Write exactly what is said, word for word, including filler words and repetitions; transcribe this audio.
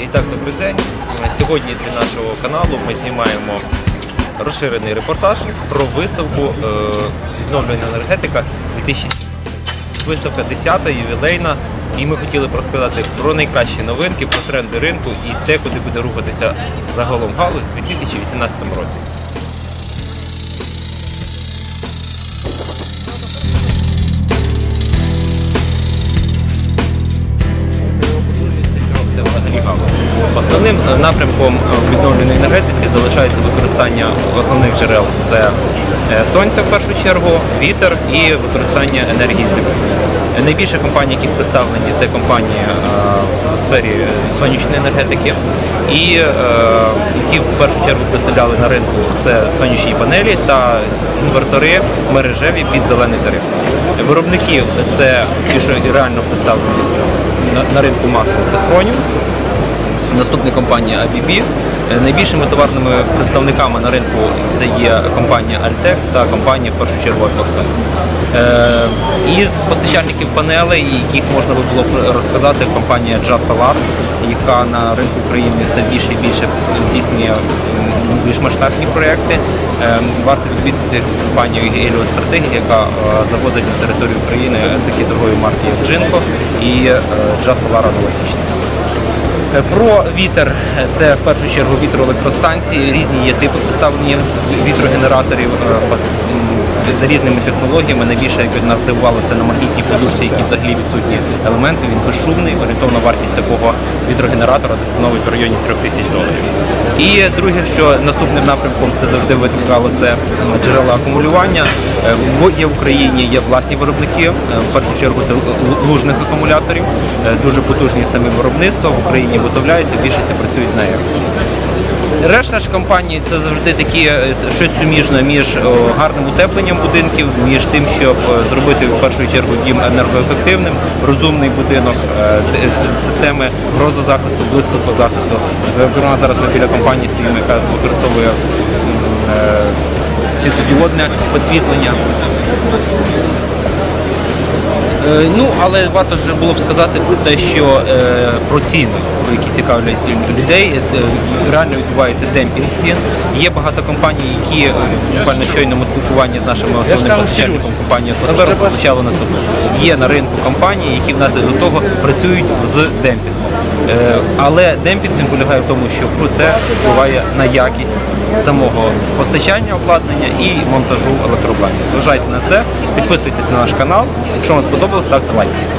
І так, добрий день. Сьогодні для нашого каналу ми знімаємо розширений репортаж про виставку «Відновлювальна енергетика дві тисячі сімнадцять». Виставка десята, ювілейна, і ми хотіли розказати про найкращі новинки, про тренди ринку і те, куди буде рухатися загалом галузь у дві тисячі вісімнадцятому році. Основним напрямком в відновлювальній енергетиці залишається використання основних джерел – це сонця в першу чергу, вітер і використання енергії землі. Найбільше компаній, які представлені, це компанії в сфері сонячної енергетики, і які в першу чергу представляли на ринку – це сонячні панелі та інвертори мережеві під зелений тариф. Виробники – це ті, що реально представлені на ринку масово – це Fronius. Наступна компанія ей бі бі. Найбільшими товарними представниками на ринку це є компанія Altec та компанія, в першу чергу, Atmosphere. Із постачальників панелей, яких можна було б розказати, компанія Джа-Солар, яка на ринку України все більше і більше здійснює більш масштабні проекти. Варто відмітити компанію Геліостратегія, яка завозить на територію України такі торгові марки, як Джинко і Джа-Солар аналогічні. Про вітер – це в першу чергу вітроелектростанції, різні є типи представлення вітрогенераторів за різними технологіями. Найбільше, як нас здивувало, це на магнітній подушці, які взагалі відсутні елементи, він безшумний, орієнтовна вартість такого вітрогенератора десь становить в районі трьох тисяч доларів. І друге, що наступним напрямком це завжди виникало, це джерела акумулювання. Є в Україні, є власні виробники, в першу чергу це лужних акумуляторів, дуже потужні самі виробництва, в Україні виготовляються, в більшості працюють на експорт. Решта ж компаній – це завжди такі щось суміжне між гарним утепленням будинків, між тим, щоб зробити в першу чергу дім енергоефективним, розумний будинок, системи грозозахисту, блискавкозахисту. Зокрема, зараз ми біля компанії стоїмо, яка використовує світлодіодне освітлення. Ну, але варто вже було б сказати про те, що е, про ціни, які цікавлять людей, реально відбувається демпінг цін. Є багато компаній, які буквально щойному спілкуванні з нашими основним постачальником компанії Atmosphere прозвучало наступне. Є на ринку компанії, які внаслідок того працюють з демпінгом. Е, але демпінг полягає в тому, що це впливає на якість самого постачання обладнання і монтажу електрообладнання. Зважайте на це, підписуйтесь на наш канал, якщо вам сподобалось, ставте лайк.